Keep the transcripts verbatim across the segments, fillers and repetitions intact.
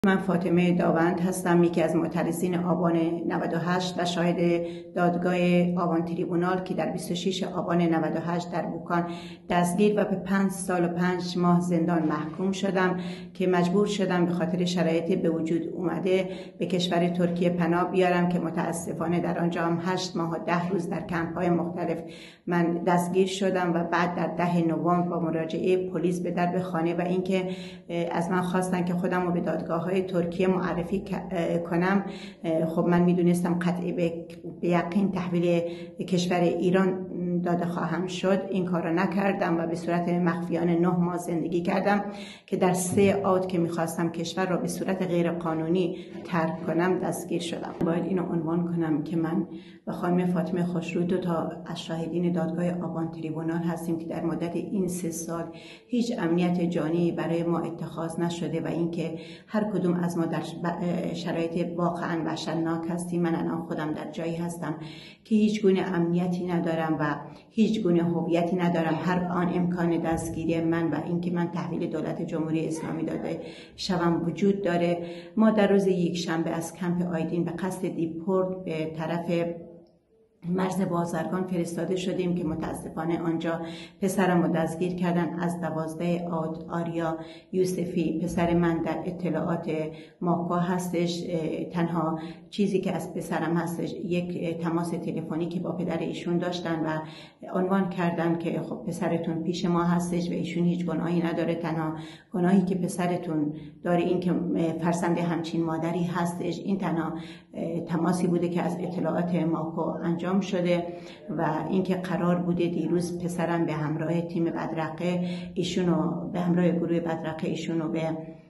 من فاطمه داوند هستم، یکی از معترضین آبان نود و هشت و شاهد دادگاه آبان تریبونال که در بیست و شش آبان نود و هشت در بوکان دستگیر و به پنج سال و پنج ماه زندان محکوم شدم که مجبور شدم به خاطر شرایط به وجود اومده به کشور ترکیه پناه بیارم که متاسفانه در آنجا هم هشت ماه و ده روز در کمپ‌های مختلف من دستگیر شدم و بعد در ده نوامبر با مراجعه پلیس به در خانه و اینکه از من خواستن که خودم رو به دادگاه ترکیه معرفی کنم. خب من میدونستم قطعی به یقین تحویل کشور ایران داده خواهم شد. این کار را نکردم و به صورت مخفیانه نه ماه زندگی کردم که در سه عاد که میخواستم کشور را به صورت غیر قانونی ترک کنم دستگیر شدم. باید اینو عنوان کنم که من و خانم فاطمه خوشرو دو تا از شاهدین دادگاه آبان تریبونال هستیم که در مدت این سه سال هیچ امنیت جانی برای ما اتخاذ نشده و اینکه هر کدوم از ما در شرایط واقعا وحشتناک هستیم. من الان خودم در جایی هستم که هیچ گونه امنیتی ندارم و هیچ گونه هویتی ندارم. هر آن امکان دستگیری من و اینکه من تحویل دولت جمهوری اسلامی داده شوم وجود داره. ما در روز یک شنبه از کمپ آیدین به قصد دیپورت به طرف مرز بازرگان فرستاده شدیم که متاسفانه آنجا پسرم رو دستگیر کردن. از دوازده عاد آریا یوسفی پسر من در اطلاعات ماکو هستش. تنها چیزی که از پسرم هستش یک تماس تلفنی که با پدر ایشون داشتن و عنوان کردن که خب پسرتون پیش ما هستش و ایشون هیچ گناهی نداره. تنها گناهی که پسرتون داره این که فرزند همچین مادری هستش. این تنها تماسی بوده که از اطلاعات ماکو انجام شده و اینکه قرار بوده دیروز پسرم به همراه تیم بدرقه ایشونو به همراه گروه بدرقه ایشونو به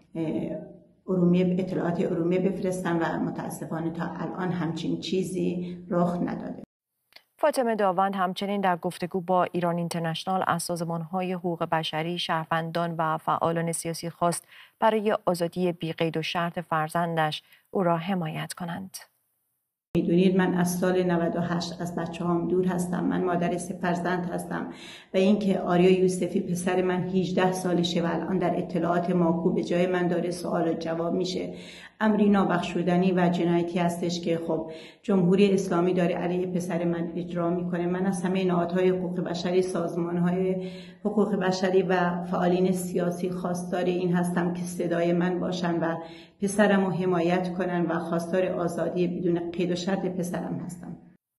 ارومیه اطلاعات ارومیه بفرستن و متاسفانه تا الان همچین چیزی رخ نداده. فاطمه داوند همچنین در گفتگو با ایران اینترنشنال از سازمان‌های حقوق بشری، شهروندان و فعالان سیاسی خواست برای آزادی بی‌قید و شرط فرزندش او را حمایت کنند. میدونید من از سال نود و هشت از بچه هم دور هستم. من مادر سه فرزند هستم و اینکه آریا یوسفی پسر من هجده سالشه و الان در اطلاعات ماکو به جای من داره سوال و جواب میشه، امری نابخشودنی و جنایتی هستش که خب جمهوری اسلامی داره علیه پسر من اجرا میکنه. من از همه نهادهای حقوق بشری، سازمانهای حقوق بشری و فعالین سیاسی خواستار این هستم که صدای من باشن و پسرم رو حمایت کنن و خواستار آزادی بدون قید و شرط پسرم هستم.